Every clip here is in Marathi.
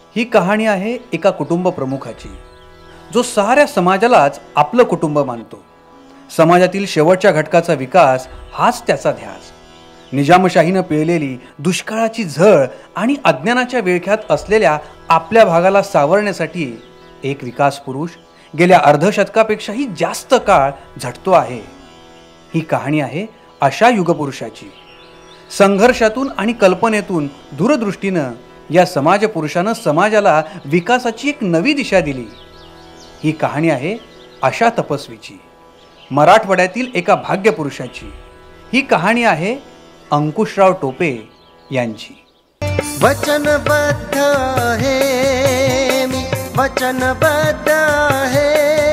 ही कहाणी आहे एका कुटुंब प्रमुखाची, जो साऱ्या समाजालाच आपलं कुटुंब मानतो. समाजातील शेवटच्या घटकाचा विकास हाच त्याचा ध्यास. निजामशाहीनं पिळलेली दुष्काळाची झळ आणि अज्ञानाच्या विळख्यात असलेल्या आपल्या भागाला सावरण्यासाठी एक विकास पुरुष गेल्या अर्धशतकापेक्षाही जास्त काळ झटतो आहे. ही कहाणी आहे अशा युगपुरुषाची. संघर्षातून आणि कल्पनेतून दूरदृष्टीनं या समाजपुरुषानं समाजाला विकासाची एक नवी दिशा दिली. ही कहाणी आहे अशा तपस्वीची, मराठवाड्यातील एका भाग्यपुरुषाची. ही कहाणी आहे अंकुशराव टोपे यांची. वचनबद्ध आहे मी, वचनबद्ध आहे,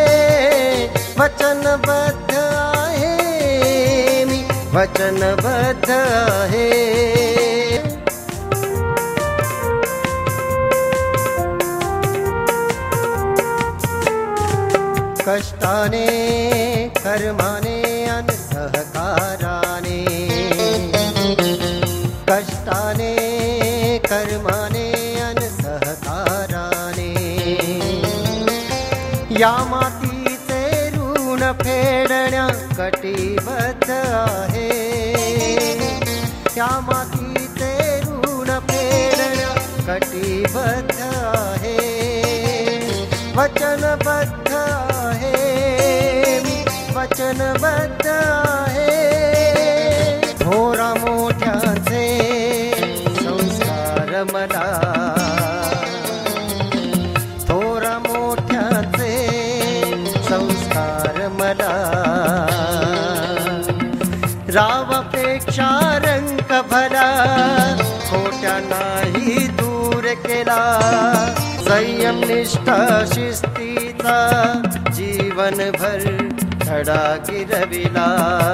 वचनबद्ध आहे मी, वचनबद्ध आहे. कष्टाने कर्माने अन सहकाराने, कष्टाने कर्माने अन सहकाराने, या मातीचे ऋण फेडण्या कटिबद्ध आहे, या मातीचे ऋण फेडण्या कटिबद्ध आहे. वचनबद्ध आहे मी, वचनबद्ध आहे. थोरा मोठ्याचे संस्कार मला, थोरा मोठ्याचे संस्कार मला. रावापेक्षा रंग भला, खोट्या नाही दूर केला. संयम निष्ठा शिस्तीचा जीवनभर धडा गिरविला.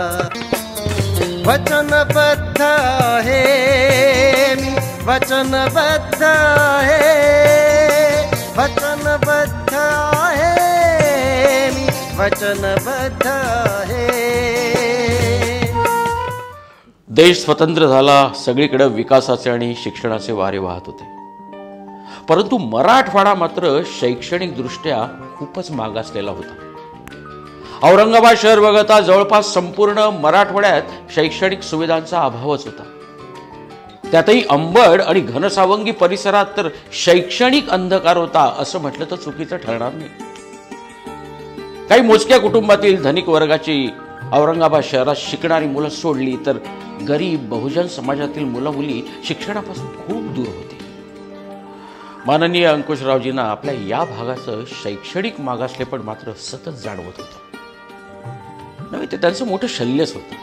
वचनबद्ध आहे मी, वचनबद्ध आहे, वचनबद्ध आहे मी, वचनबद्ध आहे. देश स्वतंत्र झाला, सगळीकडे विकासाचे आणि शिक्षणाचे वारे वाहत होते. परंतु मराठवाडा मात्र शैक्षणिक दृष्ट्या खूपच मागासलेला होता. औरंगाबाद शहर वगळता जवळपास संपूर्ण मराठवाड्यात शैक्षणिक सुविधांचा अभावच होता. त्यातही अंबड आणि घनसावंगी परिसरात तर शैक्षणिक अंधकार होता असं म्हटलं तर चुकीचं ठरणार नाही. काही मोजक्या कुटुंबातील धनिक वर्गाची औरंगाबाद शहरात शिकणारी मुलं सोडली तर गरीब बहुजन समाजातील मुलं मुली शिक्षणापासून खूप दूर होती. माननीय अंकुशरावजींना आपल्या या भागाचं शैक्षणिक मागासलेपण मात्र सतत जाणवत होतं. नव्हे ते त्यांचं मोठं शल्यच होतं.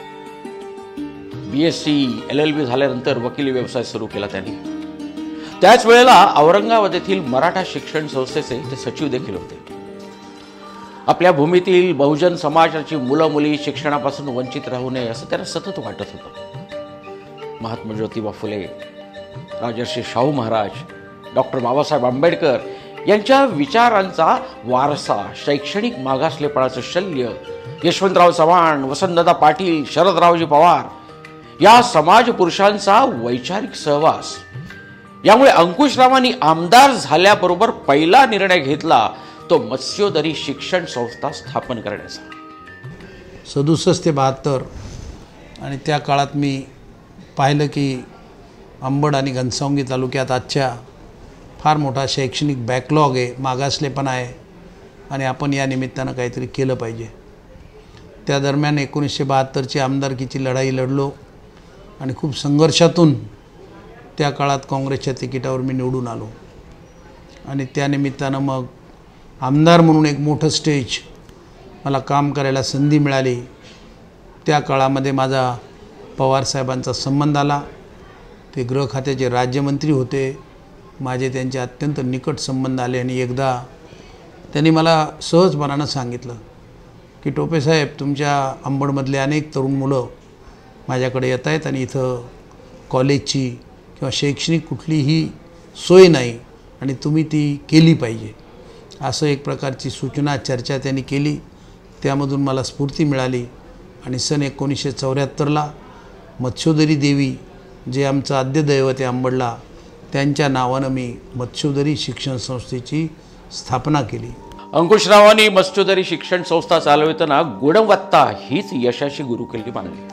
BSc LLB झाल्यानंतर वकिली व्यवसाय सुरू केला त्यांनी. त्याच वेळेला औरंगाबाद येथील मराठा शिक्षण संस्थेचे ते सचिव देखील होते. आपल्या भूमीतील बहुजन समाजाची मुलं मुली शिक्षणापासून वंचित राहू नये असं त्यांना सतत वाटत होतं. महात्मा ज्योतिबा फुले, राजर्षी शाहू महाराज, डॉक्टर बाबासाहेब आंबेडकर यांच्या विचारांचा वारसा, शैक्षणिक मागासलेपणाचं शल्य, यशवंतराव चव्हाण, वसंतदादा पाटील, शरदरावजी पवार या समाज पुरुषांचा वैचारिक सहवास, यामुळे अंकुशरावांनी आमदार झाल्याबरोबर पहिला निर्णय घेतला तो मत्स्योदरी शिक्षण संस्था स्थापन करण्याचा. 67 ते 72 आणि त्या काळात मी पाहिलं की अंबड आणि घनसावंगी तालुक्यात आजच्या फार मोठा शैक्षणिक बॅकलॉग आहे, मागासलेपणा आहे आणि आपण या निमित्तानं काहीतरी केलं पाहिजे. त्या दरम्यान 1972ची आमदारकीची लढाई लढलो आणि खूप संघर्षातून त्या काळात काँग्रेसच्या तिकिटावर मी निवडून आलो आणि त्या निमित्तानं मग आमदार म्हणून एक मोठं स्टेज मला काम करायला संधी मिळाली. त्या काळामध्ये माझा पवारसाहेबांचा संबंध आला. ते गृह खात्याचे राज्यमंत्री होते. माझे त्यांचे अत्यंत निकट संबंध आले आणि एकदा त्यांनी मला सहजपणानं सांगितलं की टोपे साहेब, तुमच्या अंबडमधले अनेक तरुण मुलं माझ्याकडे येत आहेत आणि इथं कॉलेजची किंवा शैक्षणिक कुठलीही सोय नाही आणि तुम्ही ती केली पाहिजे. असं एक प्रकारची सूचना चर्चा त्यांनी केली. त्यामधून मला स्फूर्ती मिळाली आणि सन 1974ला मत्स्योदरी देवी जे आमचं आद्यदैवत आहे अंबडला, त्यांच्या नावानं मी मत्स्योदरी शिक्षण संस्थेची स्थापना केली. अंकुशरावांनी मत्स्योदरी शिक्षण संस्था चालवताना गुणवत्ता हीच यशाची गुरुकिल्ली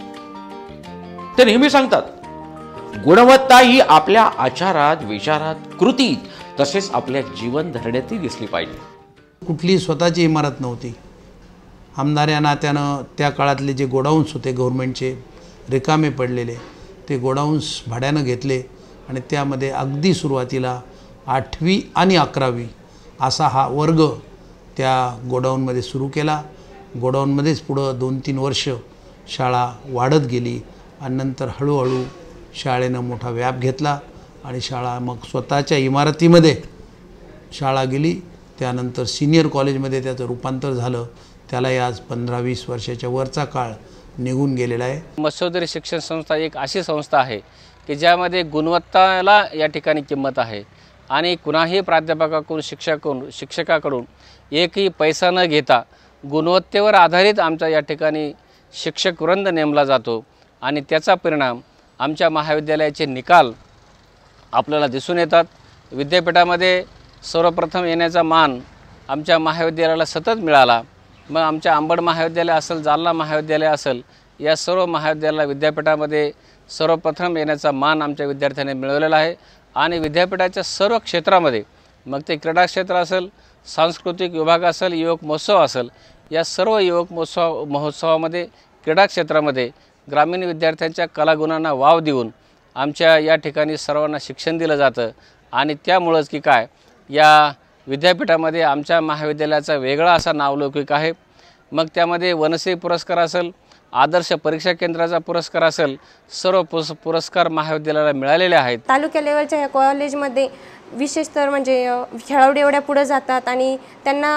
मानली. ते नेहमी सांगतात गुणवत्ता ही आपल्या आचारात, विचारात, कृतीत तसेच आपल्या जीवन धरण्यातही दिसली पाहिजे. कुठली स्वतःची इमारत नव्हती. आमदार या नात्यानं त्या काळातले जे गोडाऊन्स होते गव्हर्नमेंटचे रिकामे पडलेले, ते गोडाऊन्स भाड्यानं घेतले आणि त्यामध्ये अगदी सुरुवातीला 8वी आणि 11वी असा हा वर्ग त्या गोडाऊनमध्ये सुरू केला. गोडाऊनमध्येच पुढं 2-3 वर्ष शाळा वाढत गेली आणि नंतर हळूहळू शाळेनं मोठा व्याप घेतला आणि शाळा मग स्वतःच्या इमारतीमध्ये शाळा गेली. त्यानंतर सिनियर कॉलेजमध्ये त्याचं रूपांतर झालं. त्यालाही आज 15-20 वर्षाच्या वरचा काळ निघून गेलेला आहे. मत्स्योदरी शिक्षण संस्था एक अशी संस्था आहे की ज्यामध्ये गुणवत्ताला या ठिकाणी किंमत आहे आणि कुणाही प्राध्यापकाकडून शिक्षकाकडून एकही पैसा न घेता गुणवत्तेवर आधारित आमच्या या ठिकाणी शिक्षक वृंद नेमला जातो आणि त्याचा परिणाम आमच्या महाविद्यालयाचे निकाल आपल्याला दिसून येतात. विद्यापीठामध्ये सर्वप्रथम येण्याचा मान आमच्या महाविद्यालयाला सतत मिळाला. मग आमच्या अंबड महाविद्यालय असेल, जालना महाविद्यालय असेल, या सर्व महाविद्यालयाला विद्यापीठामध्ये सर्वप्रथम येण्याचा मान आमच्या विद्यार्थ्यांनी मिळवलेला आहे आणि विद्यापीठाच्या सर्व क्षेत्रामध्ये मग ते क्रीडा क्षेत्र असेल, सांस्कृतिक विभाग असेल, युवक महोत्सव असेल, या सर्व युवक महोत्सवामध्ये क्रीडा क्षेत्रामध्ये ग्रामीण विद्यार्थ्यांच्या कलागुणांना वाव देऊन आमच्या या ठिकाणी सर्वांना शिक्षण दिलं जातं आणि त्यामुळंच की काय या विद्यापीठामध्ये आमच्या महाविद्यालयाचा वेगळा असा नावलौकिक आहे. मग त्यामध्ये वनश्री पुरस्कार असेल, आदर्श परीक्षा केंद्राचा पुरस्कार असेल, सर्व पुरस्कार महाविद्यालयाला मिळालेले आहेत. तालुक्या लेवलच्या ह्या कॉलेजमध्ये विशेषतः म्हणजे खेळाडू एवढ्या पुढे जातात आणि त्यांना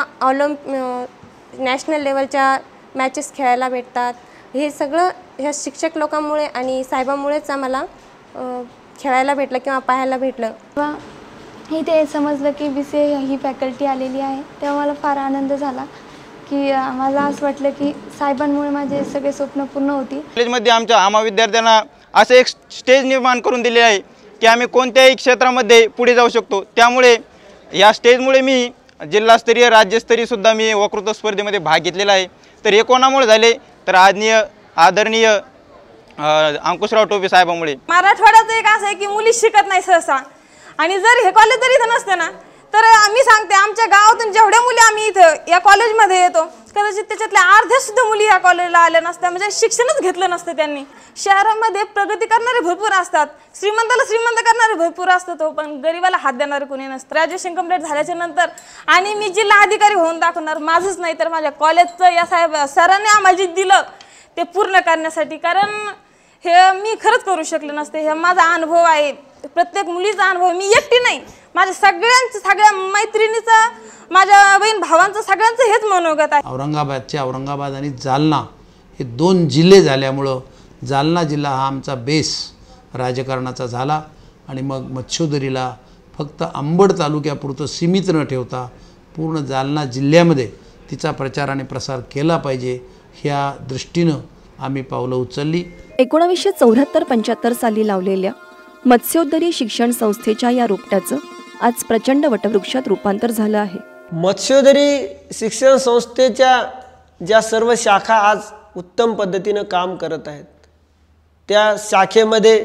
नॅशनल लेवलच्या मॅचेस खेळायला भेटतात. हे सगळं ह्या शिक्षक लोकांमुळे आणि साहेबांमुळेच आम्हाला खेळायला भेटलं किंवा पाहायला भेटलं. इथे समजलं की BCA ही फॅकल्टी आलेली आहे तेव्हा मला फार आनंद झाला की मला असं वाटलं की साहेबांमुळे माझे सगळे स्वप्न पूर्ण होतील. कॉलेजमध्ये आम्हा विद्यार्थ्यांना असं एक स्टेज निर्माण करून दिले आहे की आम्ही कोणत्याही क्षेत्रामध्ये पुढे जाऊ शकतो. त्यामुळे या स्टेजमुळे मी जिल्हास्तरीय, राज्यस्तरीयसुद्धा मी वक्तृत्व स्पर्धेमध्ये भाग घेतलेला आहे. तर हे कोणामुळे झाले तर आदरणीय अंकुशराव टोपे साहेबांमुळे. मराठवाड्याचं एक असं आहे की मुली शिकत नाही सहसा आणि जर हे कॉलेज जर इथं नसतं ना तर आम्ही सांगते आमच्या गावातून जेवढ्या मुली आम्ही इथं या कॉलेजमध्ये येतो कदाचित त्याच्यातल्या अर्ध्यासुद्धा मुली या कॉलेजला आल्या नसत्या, म्हणजे शिक्षणच घेतलं नसतं त्यांनी. शहरामध्ये प्रगती करणारे भरपूर असतात, श्रीमंताला श्रीमंत करणारे भरपूर असतात, पण गरिबाला हात देणारे कोणी नसतं. ग्रॅज्युएशन कंप्लीट झाल्याच्या नंतर आणि मी जिल्हा अधिकारी होऊन दाखवणार, माझंच नाही तर माझ्या कॉलेजचं या सरांनी आम्हाला जे दिलं ते पूर्ण करण्यासाठी, कारण हे मी खरंच करू शकले नसते. हे माझा अनुभव आहे, प्रत्येक मुलीचा अनुभव. मी एकटी नाही, माझ्या सगळ्या मैत्रिणीचा, माझ्या बहीण भावांचं, सगळ्यांचं हेच मनोगत आहे. औरंगाबाद आणि जालना हे 2 जिल्हे झाल्यामुळं जालना जिल्हा हा आमचा बेस राजकारणाचा झाला आणि मग मत्स्योदरीला फक्त अंबड तालुक्यापुरतं सीमित न ठेवता पूर्ण जालना जिल्ह्यामध्ये तिचा प्रचार आणि प्रसार केला पाहिजे ह्या दृष्टीनं आम्ही पावलं उचलली. 1974-75 साली लावलेल्या मत्स्योदरी शिक्षण संस्थेच्या या रोपट्याचं आज प्रचंड वटवृक्षात रूपांतर झालं आहे. मत्स्योदरी शिक्षण संस्थेच्या ज्या सर्व शाखा आज उत्तम पद्धतीनं काम करत आहेत, त्या शाखेमध्ये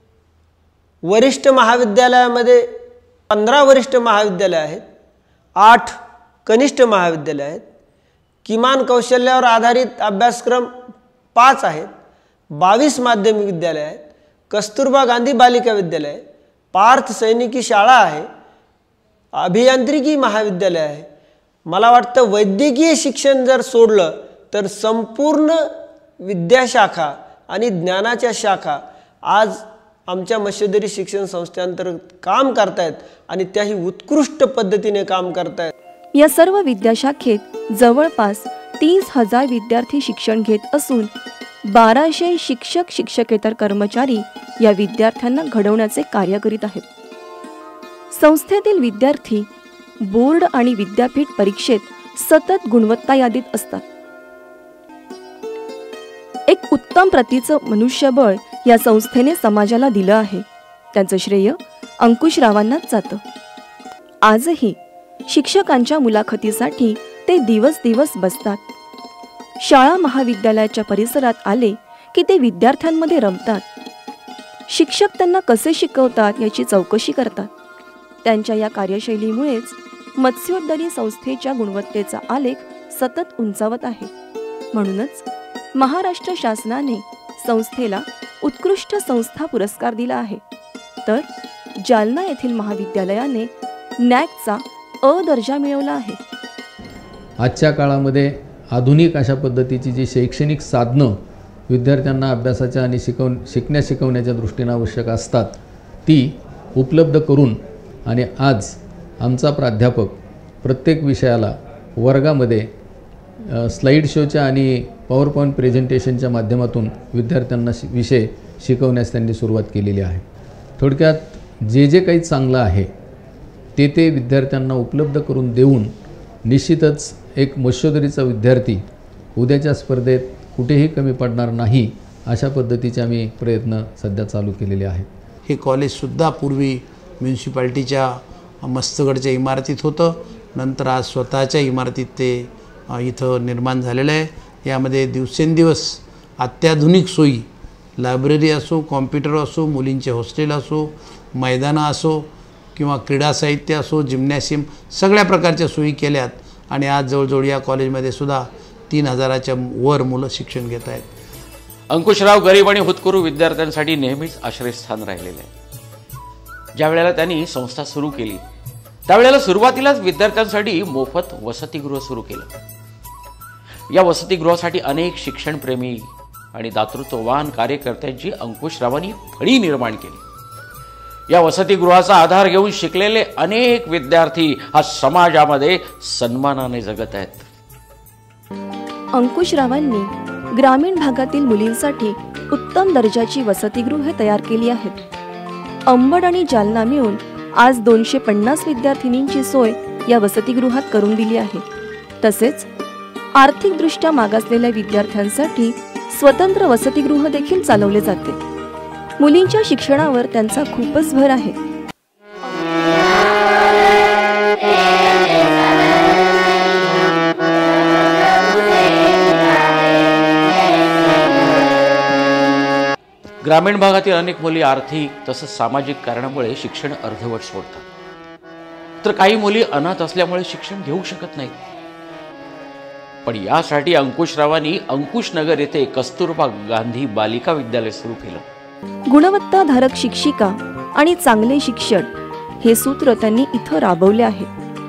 वरिष्ठ महाविद्यालयामध्ये 15 वरिष्ठ महाविद्यालय आहेत, 8 कनिष्ठ महाविद्यालय आहेत, किमान कौशल्यावर आधारित अभ्यासक्रम 5 आहेत, 22 माध्यमिक विद्यालय आहेत, कस्तुरबा गांधी बालिका विद्यालय, पार्थ सैनिकी शाळा आहे, अभियांत्रिकी महाविद्यालय आहे. मला वाटतं वैद्यकीय शिक्षण जर सोडलं तर संपूर्ण विद्याशाखा आणि ज्ञानाच्या शाखा आज आमच्या मत्स्योदरी शिक्षण संस्थेअंतर्गत काम करतायत आणि त्याही उत्कृष्ट पद्धतीने काम करतायत. या सर्व विद्याशाखेत जवळपास 30,000 विद्यार्थी शिक्षण घेत असून 1200 शिक्षकेतर कर्मचारी या विद्यार्थ्यांना घडवण्याचे कार्य करीत आहेत. संस्थेतील विद्यार्थी बोर्ड आणि विद्यापीठ परीक्षेत सतत गुणवत्ता यादीत असतात. एक उत्तम प्रतीचं मनुष्यबळ या संस्थेने समाजाला दिलं आहे. त्याचं श्रेय अंकुशरावांनाच जातं. आजही शिक्षकांच्या मुलाखतीसाठी ते दिवस दिवस बसतात. शाळा महाविद्यालयाच्या परिसरात आले की ते विद्यार्थ्यांमध्ये रमतात. शिक्षक त्यांना कसे शिकवतात याची चौकशी करतात. त्यांच्या या कार्यशैलीमुळेच मत्स्योद्योगी संस्थेच्या गुणवत्तेचा आलेख सतत उंचावत आहे. म्हणूनच महाराष्ट्र शासनाने संस्थेला उत्कृष्ट संस्था पुरस्कार दिला आहे. तर जालना येथील महाविद्यालयाने नॅकचा अ दर्जा मिळवला आहे. आजच्या काळामध्ये आधुनिक अशा पद्धतीची जी शैक्षणिक साधनं विद्यार्थ्यांना अभ्यासाच्या आणि शिकवण्याच्या दृष्टीने आवश्यक असतात ती उपलब्ध करून आणि आज आमचा प्राध्यापक प्रत्येक विषयाला वर्गामध्ये स्लाईड शोच्या आणि पॉवर पॉईंट प्रेझेंटेशनच्या माध्यमातून विद्यार्थ्यांना विषय शिकवण्यास त्यांनी सुरुवात केलेली आहे. थोडक्यात जे काही चांगलं आहे ते विद्यार्थ्यांना उपलब्ध करून देऊन निश्चितच एक मत्स्योदरीचा विद्यार्थी उद्याच्या स्पर्धेत कुठेही कमी पडणार नाही अशा पद्धतीचे आम्ही प्रयत्न सध्या चालू केलेले आहेत. हे कॉलेजसुद्धा पूर्वी म्युन्सिपाल्टीच्या मस्तगडच्या इमारतीत होतं. नंतर आज स्वतःच्या इमारतीत ते इथं निर्माण झालेलं आहे. यामध्ये दिवसेंदिवस अत्याधुनिक सोयी, लायब्ररी असो, कॉम्प्युटर असो, मुलींचे हॉस्टेल असो, मैदानं असो किंवा क्रीडा साहित्य असो, जिम्नॅशियम सगळ्या प्रकारच्या सोयी केल्यात आणि आज जवळजवळ या कॉलेजमध्ये सुद्धा 3000च्या वर मुलं शिक्षण घेत आहेत. अंकुशराव गरीब आणि हुतकरू विद्यार्थ्यांसाठी नेहमीच आश्रयस्थान राहिलेले आहे. ज्या वेळेला त्यांनी संस्था सुरू केली त्यावेळेला सुरुवातीलाच विद्यार्थ्यांसाठी मोफत वसतिगृह सुरू केलं. या वसतिगृहासाठी अनेक शिक्षणप्रेमी आणि दातृत्ववान कार्यकर्त्यांची अंकुशरावांनी फळी निर्माण केली. या वसतिगृहाचा आधार घेऊन शिकलेले अनेक विद्यार्थी आज समाजामध्ये सन्मानाने जगत आहेत. अंकुशरावांनी ग्रामीण भागातील मुलींसाठी उत्तम दर्जाची वसतिगृहे तयार केली आहेत. अंबड आणि जालना मिळून आज 250 विद्यार्थिनींची सोय या वसतिगृहात करून दिली आहे. तसेच आर्थिकदृष्ट्या मागासलेल्या विद्यार्थ्यांसाठी स्वतंत्र वसतिगृह देखील चालवले जाते. मुलींच्या शिक्षणावर त्यांचा खूपच भर आहे. ग्रामीण भागातील अनेक मुली आर्थिक तसंच सामाजिक कारणामुळे शिक्षण अर्धवट सोडतात. तर काही मुली अनाथ असल्यामुळे शिक्षण घेऊ शकत नाहीत. पण यासाठी अंकुशरावांनी अंकुशनगर येथे कस्तुरबा गांधी बालिका विद्यालय सुरू केलं. गुणवत्ताधारक शिक्षिका आणि चांगले शिक्षण हे सूत्र त्यांनी इथं राबवले आहे.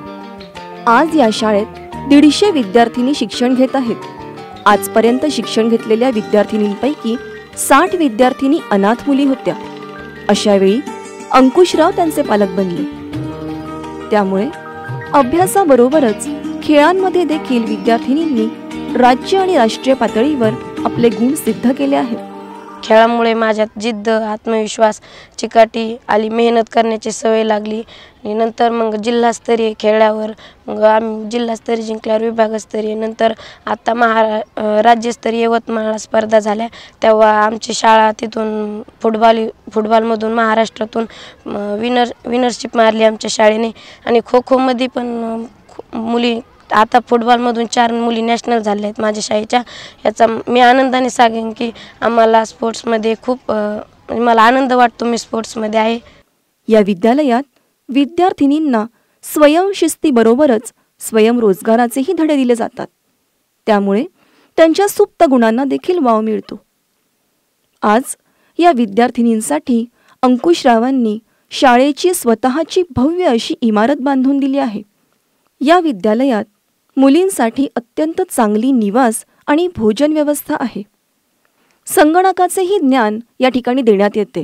आज या शाळेत 150 विद्यार्थिनी शिक्षण घेत आहेत. आजपर्यंत शिक्षण घेतलेल्या विद्यार्थिनींपैकी 60 विद्यार्थिनी अनाथ मुली होत्या. अशा वेळी अंकुशराव त्यांचे पालक बनले. त्यामुळे अभ्यासाबरोबरच खेळांमध्ये देखील विद्यार्थिनींनी राज्य आणि राष्ट्रीय पातळीवर आपले गुण सिद्ध केले आहेत. खेळामुळे माझ्यात जिद्द, आत्मविश्वास, चिकाटी आली, मेहनत करण्याची सवय लागली आणि नंतर मग जिल्हास्तरीय खेळल्यावर मग आम्ही जिल्हास्तरीय जिंकल्यावर विभागस्तरीय, नंतर आता राज्यस्तरीय यवतमाळला स्पर्धा झाल्या तेव्हा आमची शाळा तिथून फुटबॉलमधून महाराष्ट्रातून विनरशिप मारली आमच्या शाळेने. आणि खो खोमध्ये पण मुली आता फुटबॉलमधून 4 मुली नॅशनल झाल्या आहेत माझ्या शाळेच्या. याचा मी आनंदाने सांगेन की आम्हाला स्पोर्ट्समध्ये खूप मला आनंद वाटतो. मी स्पोर्ट्समध्ये आहे. या विद्यालयात विद्यार्थिनींना स्वयंशिस्तीबरोबरच स्वयंरोजगाराचेही धडे दिले जातात. त्यामुळे त्यांच्या सुप्त गुणांना देखील वाव मिळतो. आज या विद्यार्थिनींसाठी अंकुशरावांनी शाळेची स्वतःची भव्य अशी इमारत बांधून दिली आहे. या विद्यालयात मुलींसाठी अत्यंत चांगली निवास आणि भोजन व्यवस्था आहे. संगणकाचेही ज्ञान या ठिकाणी देण्यात येते.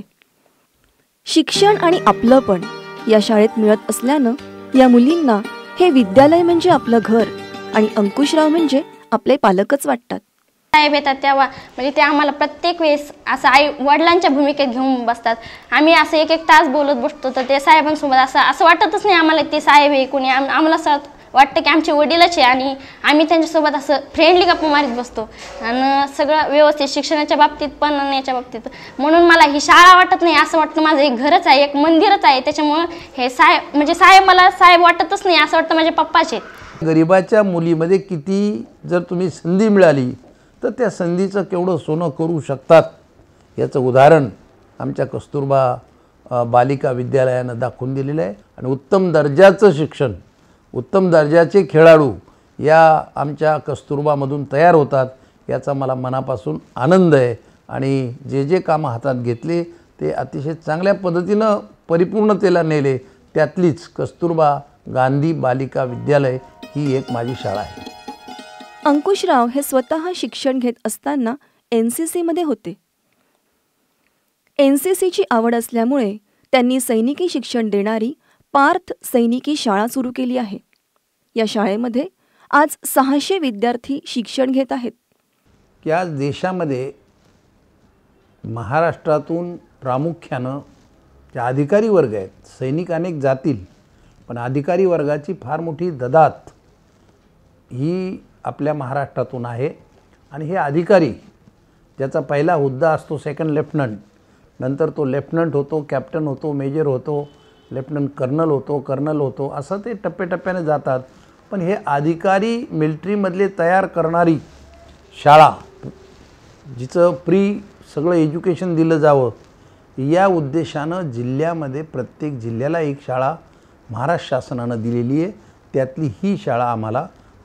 शिक्षण आणि आपलंपण या शाळेत मिळत असल्यानं या मुलींना हे विद्यालय म्हणजे आपलं घर आणि अंकुशराव म्हणजे आपले पालकच वाटतात. साहेब येतात तेव्हा म्हणजे ते आम्हाला प्रत्येक वेळेस असं आई वडिलांच्या भूमिकेत घेऊन बसतात. आम्ही असं 1-1 तास बोलत बसतो तर ते साहेबांसोबत असं वाटतच नाही आम्हाला ते साहेब आहे कोणी. आम्हाला असं वाटतं की आमचे वडीलच आहे आणि आम्ही त्यांच्यासोबत असं फ्रेंडली गप्पा मारीत बसतो आणि सगळं व्यवस्थित शिक्षणाच्या बाबतीत पण आणि याच्या बाबतीत. म्हणून मला ही शाळा वाटत नाही, असं वाटतं माझं एक घरच आहे, एक मंदिरच आहे. त्याच्यामुळं हे साहेब म्हणजे साहेब मला साहेब वाटतच नाही, असं वाटतं माझे पप्पाच आहेत. गरिबाच्या मुलीमध्ये किती जर तुम्ही संधी मिळाली तर त्या संधीचं केवढं सोनं करू शकतात याचं उदाहरण आमच्या कस्तुरबा बालिका विद्यालयानं दाखवून दिलेलं आहे. आणि उत्तम दर्जाचं शिक्षण, उत्तम दर्जाचे खेळाडू या आमच्या कस्तुरबामधून तयार होतात याचा मला मनापासून आनंद आहे. आणि जे जे कामं हातात घेतले ते अतिशय चांगल्या पद्धतीनं परिपूर्णतेला नेले. त्यातलीच कस्तुरबा गांधी बालिका विद्यालय ही एक माझी शाळा आहे. अंकुशराव हे स्वतः शिक्षण घेत असताना NCC मध्ये होते. NCCची आवड असल्यामुळे त्यांनी सैनिकी शिक्षण देणारी पार्थ सैनिकी शाळा सुरू केली आहे. या शाळेमध्ये आज 600 विद्यार्थी शिक्षण घेत आहेत. की आज देशामध्ये महाराष्ट्रातून प्रामुख्यानं जे अधिकारी वर्ग आहेत, सैनिक अनेक जातील पण अधिकारी वर्गाची फार मोठी ददात ही आपल्या महाराष्ट्रातून आहे. आणि हे अधिकारी ज्याचा पहिला हुद्दा असतो सेकंड लेफ्टनंट, नंतर तो लेफ्टनंट होतो, कॅप्टन होतो, मेजर होतो, लेफ्टनंट कर्नल होतो, कर्नल होतो, असं ते टप्प्याटप्प्याने जातात. पण हे अधिकारी मिलिटरीमधले तयार करणारी शाळा, जिचं प्री सगळं एज्युकेशन दिलं जावं या उद्देशानं जिल्ह्यामध्ये प्रत्येक जिल्ह्याला एक शाळा महाराष्ट्र शासनानं दिलेली आहे. त्यातली ही शाळा आम्हाला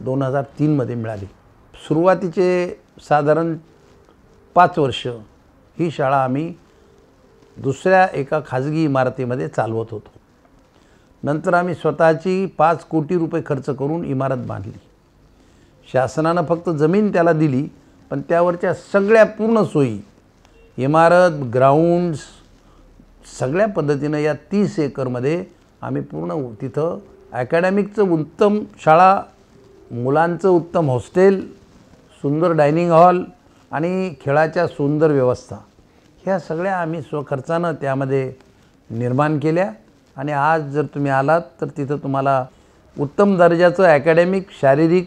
2003 मिळाली. सुरुवातीचे साधारण 5 वर्ष ही शाळा आम्ही दुसऱ्या एका खाजगी इमारतीमध्ये चालवत होतो. नंतर आम्ही स्वतःची 5 कोटी रुपये खर्च करून इमारत बांधली. शासनानं फक्त जमीन त्याला दिली पण त्यावरच्या सगळ्या पूर्ण सोयी, इमारत, ग्राउंड्स सगळ्या पद्धतीनं या 30 एकरमध्ये आम्ही पूर्ण तिथं अकॅडमिकचं उत्तम शाळा, मुलांचं उत्तम हॉस्टेल, सुंदर डायनिंग हॉल आणि खेळाच्या सुंदर व्यवस्था ह्या सगळ्या आम्ही स्वखर्चानं त्यामध्ये निर्माण केल्या. आणि आज जर तुम्ही आलात तर तिथं तुम्हाला उत्तम दर्जाचं अकॅडमिक, शारीरिक,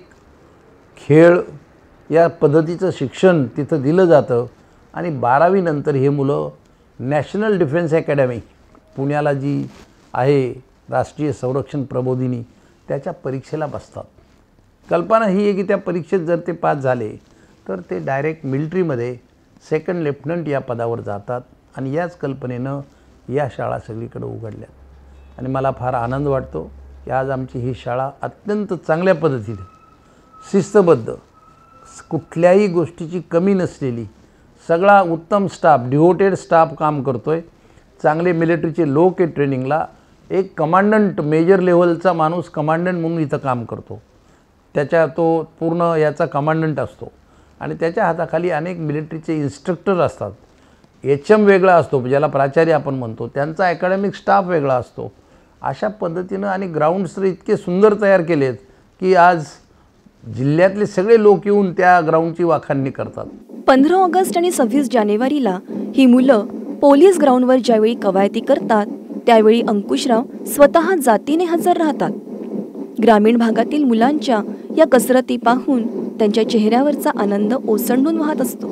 खेळ या पद्धतीचं शिक्षण तिथं दिलं जातं. आणि 12वी नंतर हे मुलं नॅशनल डिफेन्स अकॅडमी पुण्याला जी आहे, राष्ट्रीय संरक्षण प्रबोधिनी, त्याच्या परीक्षेला बसतात. कल्पना ही आहे की त्या परीक्षेत जर ते पास झाले तर ते डायरेक्ट मिलिटरीमध्ये सेकंड लेफ्टनंट या पदावर जातात. आणि याच कल्पनेनं या शाळा सगळीकडे उघडल्या. आणि मला फार आनंद वाटतो की आज आमची ही शाळा अत्यंत चांगल्या पद्धतीने शिस्तबद्ध, कुठल्याही गोष्टीची कमी नसलेली, सगळा उत्तम स्टाफ, डिव्होटेड स्टाफ काम करतो आहे. चांगले मिलिटरीचे लोक आहे ट्रेनिंगला. एक कमांडंट, मेजर लेव्हलचा माणूस कमांडंट म्हणून इथं काम करतो. तो पूर्ण याचा कमांडंट असतो. आणि त्याच्या हाताखाली अनेक मिलिटरीचे इन्स्ट्रक्टर असतात. HM वेगळा असतो, ज्याला प्राचार्य आपण म्हणतो, त्यांचा अकॅडमिक स्टाफ वेगळा असतो. अशा पद्धतीनं आणि ग्राउंड्स इतके सुंदर तयार केलेत की आज जिल्ह्यातले सगळे लोक येऊन त्या ग्राउंडची वाखाणणी करतात. 15 ऑगस्ट आणि 26 जानेवारीला ही मुलं पोलीस ग्राउंडवर ज्यावेळी कवायती करतात त्यावेळी अंकुशराव स्वतः जातीने हजर राहतात. ग्रामीण भागातील मुलांच्या या कसरती पाहून त्यांच्या चेहऱ्यावरचा आनंद ओसंडून वाहत असतो.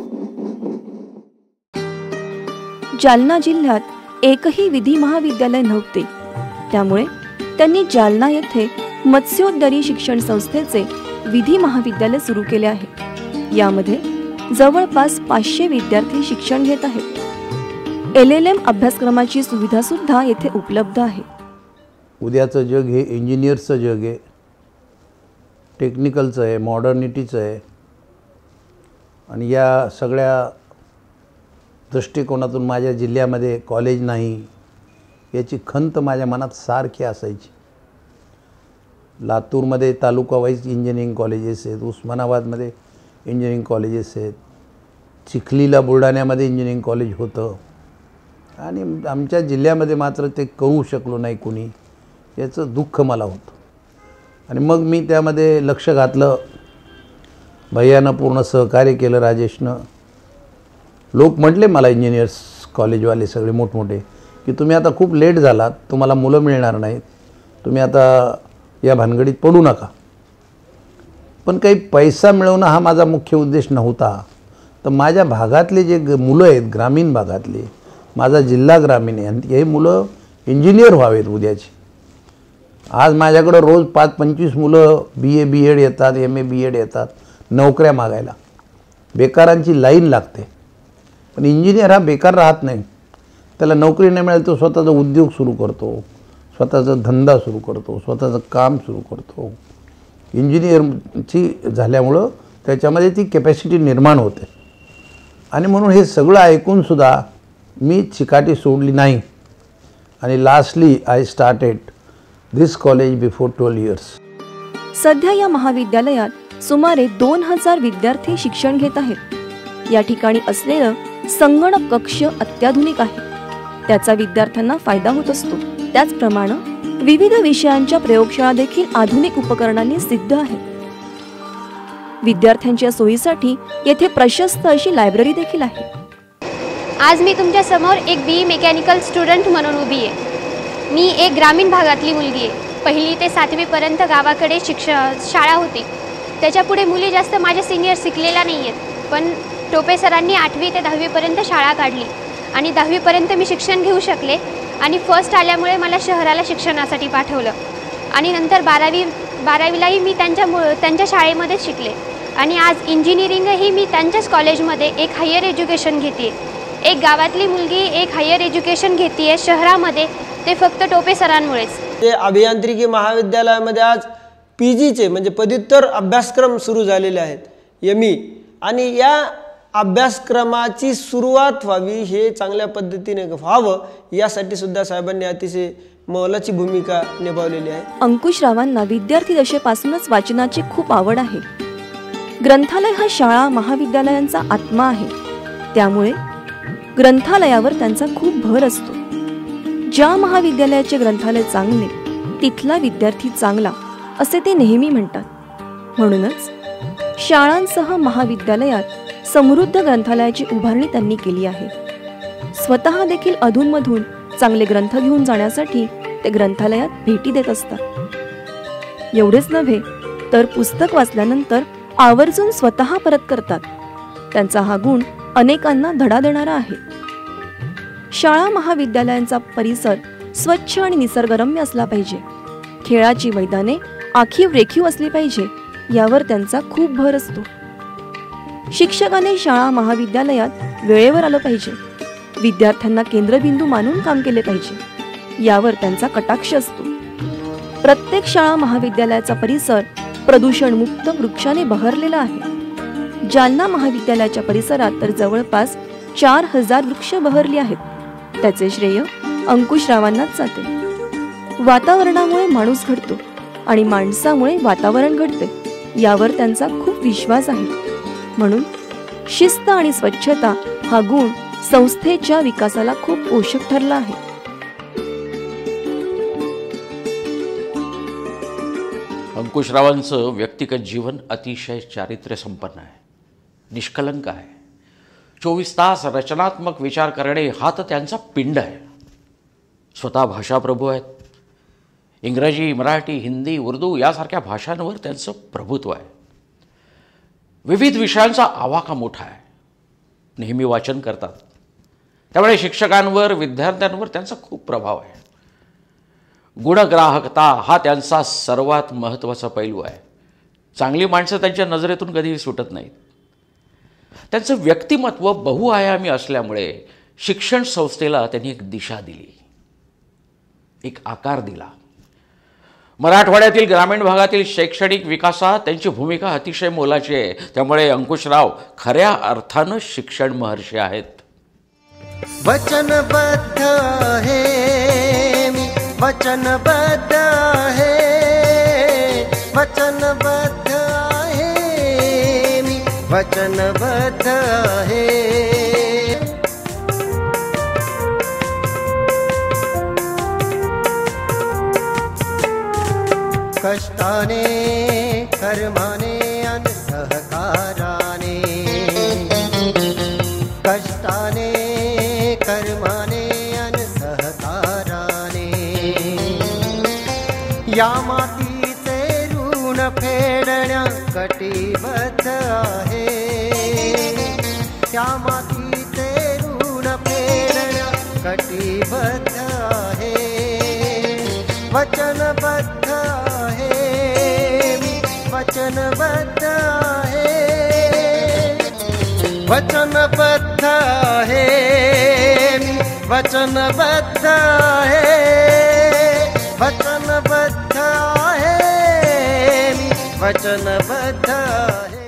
जालना जिल्ह्यात एकही विधी महाविद्यालय नव्हते. त्यामुळे त्यांनी जालना येथे मत्स्योदरी शिक्षण संस्थेचे विधी महाविद्यालय सुरू केले आहे. यामध्ये जवळपास 500 विद्यार्थी शिक्षण घेत आहेत. LLM अभ्यासक्रमाची सुविधा सुद्धा येथे उपलब्ध आहे. उद्याचं जग हे इंजिनियर्सचं जग आहे, टेक्निकलचं आहे, मॉडर्निटीचं आहे. आणि या सगळ्या दृष्टिकोनातून माझ्या जिल्ह्यामध्ये कॉलेज नाही याची खंत माझ्या मनात सारखी असायची. लातूरमध्ये तालुका वाईज इंजिनिअरिंग कॉलेजेस आहेत, उस्मानाबादमध्ये इंजिनिअरिंग कॉलेजेस आहेत, चिखलीला बुलढाण्यामध्ये इंजिनिअरिंग कॉलेज होतं. आणि आमच्या जिल्ह्यामध्ये मात्र ते करू शकलो नाही कोणी, याचं दुःख मला होतं. आणि मग मी त्यामध्ये लक्ष घातलं. भैयानं पूर्ण सहकार्य केलं, राजेशनं. लोक म्हटले मला, इंजिनियर्स कॉलेजवाले सगळे मोठमोठे, की तुम्ही आता खूप लेट झालात, तुम्हाला मुलं मिळणार नाहीत, तुम्ही आता या भानगडीत पडू नका. पण काही पैसा मिळवणं हा माझा मुख्य उद्देश नव्हता. तर माझ्या भागातले जे मुलं आहेत, ग्रामीण भागातले, माझा जिल्हा ग्रामीण आहे, आणि हे मुलं इंजिनियर व्हावेत उद्याची. आज माझ्याकडं रोज 5-25 मुलं BA BEd येतात, MA BEd येतात नोकऱ्या मागायला. बेकारांची लाईन लागते. पण इंजिनियर हा बेकार राहत नाही. त्याला नोकरी नाही मिळाली तो स्वतःचा उद्योग सुरू करतो, स्वतःचा धंदा सुरू करतो, स्वतःचं काम सुरू करतो. इंजिनियरची झाल्यामुळं त्याच्यामध्ये ती कॅपॅसिटी निर्माण होते. आणि म्हणून हे सगळं ऐकूनसुद्धा मी चिकाटी सोडली नाही. आणि lastly I started this college before 12 years. सध्या या महाविद्यालयात सुमारे 2000 विद्यार्थी शिक्षण घेत आहेत. या ठिकाणी असलेलं संगणक कक्ष अत्याधुनिक आहे. त्याचा विद्यार्थ्यांना फायदा होत असतो. त्याचप्रमाणे विविध विषयांच्या प्रयोगशाळा देखील आधुनिक उपकरणांनी सिद्ध आहेत. विद्यार्थ्यांच्या सोयीसाठी येथे प्रशस्त अशी लायब्ररी देखील आहे. आज मी तुमच्या समोर एक BE मेकॅनिकल स्टुडंट म्हणून उभी आहे. मी एक ग्रामीण भागातली मुलगी आहे. 1ली ते 7वी पर्यंत गावाकडे शाळा होती. त्याच्यापुढे मुली जास्त माझ्या सिनियर शिकलेल्या नाही आहेत. पण टोपे सरांनी 8वी ते 10वी पर्यंत शाळा काढली आणि 10वी पर्यंत मी शिक्षण घेऊ शकले. आणि फर्स्ट आल्यामुळे मला शहराला शिक्षणासाठी पाठवलं. आणि नंतर 12वीलाही मी त्यांच्या शाळेमध्येच शिकले. आणि आज इंजिनिअरिंगही मी त्यांच्याच कॉलेजमध्ये एक हायर एज्युकेशन घेते. एक गावातली मुलगी एक हायर एज्युकेशन घेते शहरामध्ये, ते फक्त टोपे सरांमुळेच. ते अभियांत्रिकी महाविद्यालयामध्ये आज PGचे म्हणजे पदव्युत्तर अभ्यासक्रम सुरू झालेले आहेत, ME. आणि या अभ्यासक्रमाची सुरुवात व्हावी, हे चांगल्या पद्धतीने व्हावं यासाठी सुद्धा साहेबांनी अतिशय मोलाची भूमिका निभावलेली आहे. अंकुशरावांना विद्यार्थी दशेपासूनच वाचनाची खूप आवड आहे. ग्रंथालय हा शाळा महाविद्यालयांचा आत्मा आहे. त्यामुळे ग्रंथालयावर त्यांचा खूप भर असतो. ज्या महाविद्यालयाचे ग्रंथालय चांगले तिथला विद्यार्थी चांगला असे ते नेहमी म्हणतात. म्हणूनच शाळांसह महाविद्यालयात समृद्ध ग्रंथालयाची उभारणी त्यांनी केली आहे. स्वतः देखील अधूनमधून चांगले ग्रंथ घेऊन जाण्यासाठी ते ग्रंथालयात भेटी देत असतात. एवढेच नव्हे तर पुस्तक वाचल्यानंतर आवर्जून स्वतः परत करतात. त्यांचा हा गुण अनेकांना धडा देणारा आहे. शाळा महाविद्यालयांचा परिसर स्वच्छ आणि निसर्गरम्य असला पाहिजे. खेळाची मैदाने आखीव रेखीव असली पाहिजे यावर त्यांचा खूप भर असतो. शिक्षकाने शाळा महाविद्यालयात वेळेवर आलं पाहिजे. विद्यार्थ्यांना केंद्रबिंदू मानून काम केले पाहिजे यावर त्यांचा कटाक्ष असतो. प्रत्येक शाळा महाविद्यालयाचा परिसर प्रदूषणमुक्त वृक्षाने बहरलेला आहे. जालना महाविद्यालयाच्या परिसरात तर जवळपास 4000 वृक्ष बहरली आहेत. त्याचे श्रेय अंकुशरावांनाच जाते. वातावरणामुळे माणूस घडतो आणि माणसामुळे वातावरण घडते यावर त्यांचा खूप विश्वास आहे. म्हणून शिस्त आणि स्वच्छता हा गुण संस्थेच्या विकासाला खूप पोषक ठरला आहे. अंकुशरावांचं व्यक्तिगत जीवन अतिशय चारित्र्य संपन्न आहे, निष्कलंक आहे. 24 तास रचनात्मक विचार करणे हा तर त्यांचा पिंड आहे. स्वतः भाषाप्रभू आहेत. इंग्रजी, मराठी, हिंदी, उर्दू यासारख्या भाषांवर त्यांचं प्रभुत्व आहे. विविध विषयांचा आवाका मोठा आहे. नेहमी वाचन करतात. त्यामुळे शिक्षकांवर, विद्यार्थ्यांवर त्यांचा खूप प्रभाव आहे. गुणग्राहकता हा त्यांचा सर्वात महत्त्वाचा पैलू आहे. चांगली माणसं त्यांच्या नजरेतून कधीही सुटत नाहीत. त्यांचं व्यक्तिमत्व बहुआयामी असल्यामुळे शिक्षण संस्थेला त्यांनी एक दिशा दिली, एक आकार दिला. मराठवाड्यातील ग्रामीण भागातील शैक्षणिक विकासात त्यांची भूमिका अतिशय मोलाची आहे. त्यामुळे अंकुशराव खऱ्या अर्थानं शिक्षण महर्षी आहेत. वचनबद्ध आहे मी, वचनबद्ध आहे, वचनबद्ध आहे मी, वचनबद्ध आहे. कष्टाने, कर्माने आणि सहकाराने, कष्टाने, कर्माने आणि सहकाराने, या मातीचे ऋण फेडण्या कटिबद्ध आहे, त्या मातीचे ऋण फेडण्या कटिबद्ध आहे, वचनबद्ध आहे मी, वचनबद्ध आहे, वचनबद्ध आहे मी, वचनबद्ध आहे, वचनबद्ध आहे मी, वचनबद्ध आहे.